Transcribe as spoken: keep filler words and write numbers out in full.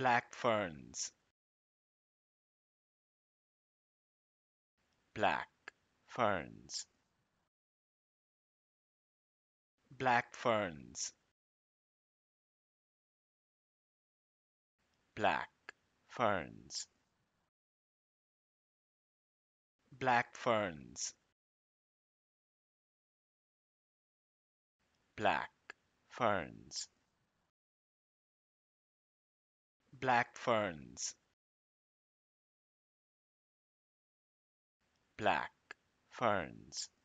Black ferns, black ferns, black ferns, black ferns, black ferns, black ferns, black ferns, black ferns.